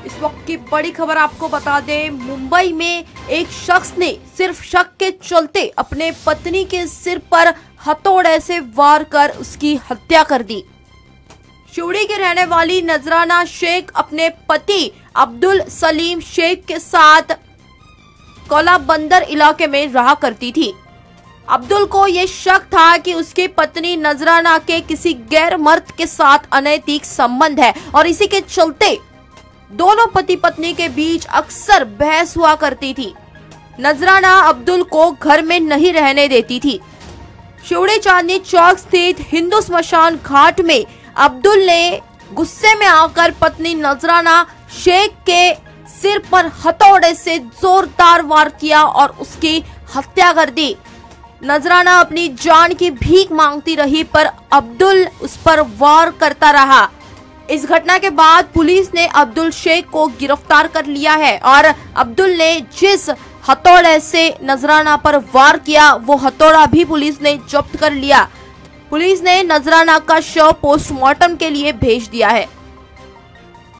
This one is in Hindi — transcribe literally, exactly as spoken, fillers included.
इस वक्त की बड़ी खबर आपको बता दें, मुंबई में एक शख्स ने सिर्फ शक के चलते अपने पत्नी के सिर पर हथौड़े से वार कर उसकी हत्या कर दी। शिवड़ी की रहने वाली नजराना शेख अपने पति अब्दुल सलीम शेख के साथ कोला बंदर इलाके में रहा करती थी। अब्दुल को ये शक था कि उसकी पत्नी नजराना के किसी गैर मर्द के साथ अनैतिक संबंध है और इसी के चलते दोनों पति पत्नी के बीच अक्सर बहस हुआ करती थी। नजराना अब्दुल को घर में नहीं रहने देती थी। शिवड़ी चांदनी चौक स्थित हिंदू स्मशान घाट में अब्दुल ने गुस्से में आकर पत्नी नजराना शेख के सिर पर हथौड़े से जोरदार वार किया और उसकी हत्या कर दी। नजराना अपनी जान की भीख मांगती रही पर अब्दुल उस पर वार करता रहा। इस घटना के बाद पुलिस ने अब्दुल शेख को गिरफ्तार कर लिया है और अब्दुल ने जिस हथौड़े से नजराना पर वार किया वो हथौड़ा भी पुलिस ने जब्त कर लिया। पुलिस ने नजराना का शव पोस्टमार्टम के लिए भेज दिया है।